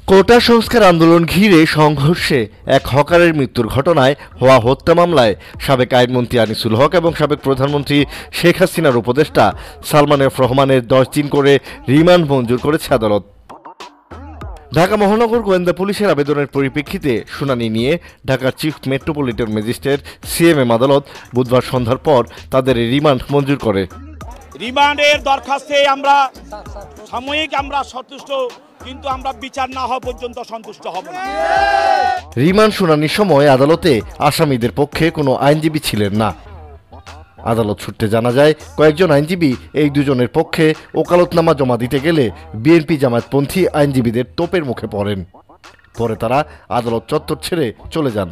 কোটা সংস্কার আন্দোলন ঘিরে সংঘর্ষে এক হকারের মৃত্যুর ঘটনায় হওয়া হত্যা মামলায় সাবেক আইনমন্ত্রী আনিসুল হক এবং সাবেক প্রধানমন্ত্রী শেখ হাসিনার উপদেষ্টা সালমান এফ রহমানের 10 দিন করে রিমান্ড মঞ্জুর করেছে আদালত। ঢাকা মহানগর গোয়েন্দা পুলিশের আবেদনের পরিপ্রেক্ষিতে শুনানি নিয়ে ঢাকার চিফ মেট্রোপলিটন ম্যাজিস্ট্রেট সিএমএম আদালত বুধবার সন্ধ্যার পর তাদের রিমান্ড মঞ্জুর করে। রিমান্ডের দরখাস্তে আমরা সাময়িক সন্তুষ্ট, কিন্তু আমরা বিচার না হওয়া পর্যন্ত সন্তুষ্ট হব না। রিমান্ড শুনানির সময় আদালতে আসামিদের পক্ষে কোনো আইনজীবী ছিলেন না। আদালত সূত্রে জানা যায়, কয়েকজন আইনজীবী এই দুজনের পক্ষে ওকালতনামা জমা দিতে গেলে বিএনপি জামায়াতপন্থী আইনজীবীদের তোপের মুখে পড়েন। পরে তারা আদালত চত্বর ছেড়ে চলে যান।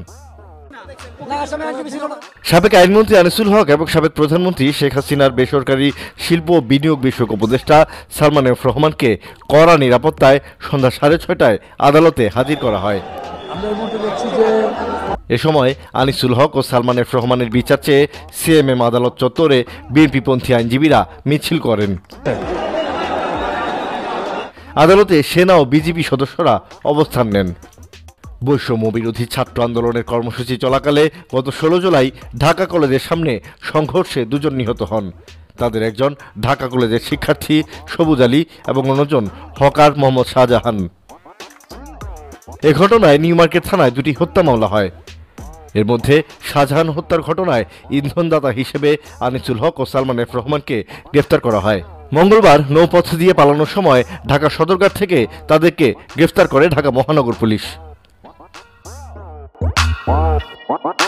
সাবেক আইনমন্ত্রী আনিসুল হক এবং সাবেক প্রধানমন্ত্রী শেখ হাসিনার বেসরকারি শিল্প ও বিনিয়োগ বিষয়ক উপদেষ্টা সালমান এফ রহমানকে কড়া নিরাপত্তায় সন্ধ্যা 6:30টায় আদালতে হাজির করা হয়। এ সময় আনিসুল হক ও সালমান এফ রহমানের বিচার চেয়ে সিএমএম আদালত চত্বরে বিএনপিপন্থী আইনজীবীরা মিছিল করেন। আদালতে সেনা ও বিজিবি সদস্যরা অবস্থান নেন। বৈষম্য বিরোধী ছাত্র আন্দোলনের কর্মসূচি চলাকালে গত 16 জুলাই ঢাকা কলেজের সামনে সংঘর্ষে 2 জন নিহত হন। তাদের একজন ঢাকা কলেজের শিক্ষার্থী সবুজ আলী এবং অন্যজন হকার মোহাম্মদ শাহজাহান। এ ঘটনায় নিউ মার্কেট থানায় 2টি হত্যা মামলা হয়। এর মধ্যে শাহজাহান হত্যার ঘটনায় ইন্ধনদাতা হিসেবে আনিসুল হক ও সালমান এফ রহমানকে গ্রেফতার করা হয়। মঙ্গলবার নৌপথ দিয়ে পালানোর সময় ঢাকা সদরঘাট থেকে তাদেরকে গ্রেফতার করে ঢাকা মহানগর পুলিশ।